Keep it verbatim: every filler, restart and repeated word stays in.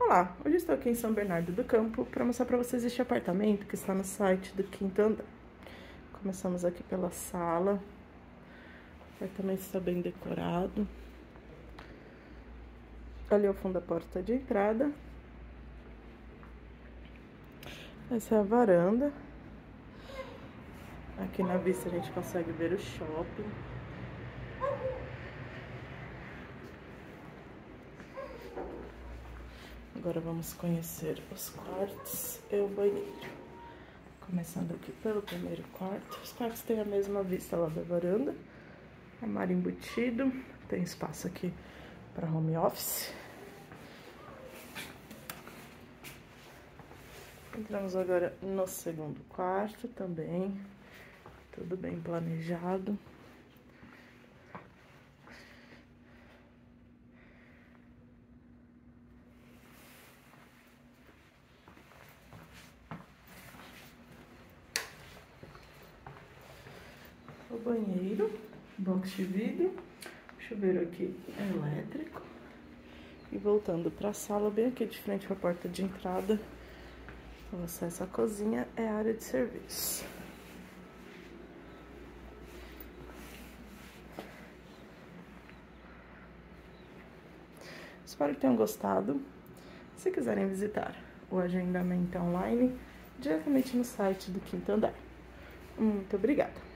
Olá, hoje estou aqui em São Bernardo do Campo para mostrar para vocês este apartamento que está no site do quinto andar. Começamos aqui pela sala. O apartamento está bem decorado. Ali ao fundo a porta de entrada. Essa é a varanda. Aqui na vista a gente consegue ver o shopping. Agora vamos conhecer os quartos e o banheiro. Começando aqui pelo primeiro quarto. Os quartos têm a mesma vista lá da varanda. Armário embutido. Tem espaço aqui para home office. Entramos agora no segundo quarto também. Tudo bem planejado. O banheiro, box de vidro, chuveiro aqui elétrico. E voltando para a sala, bem aqui de frente para a porta de entrada, o acesso à cozinha é a área de serviço. Espero que tenham gostado. Se quiserem visitar o agendamento online, diretamente no site do quinto andar. Muito obrigada!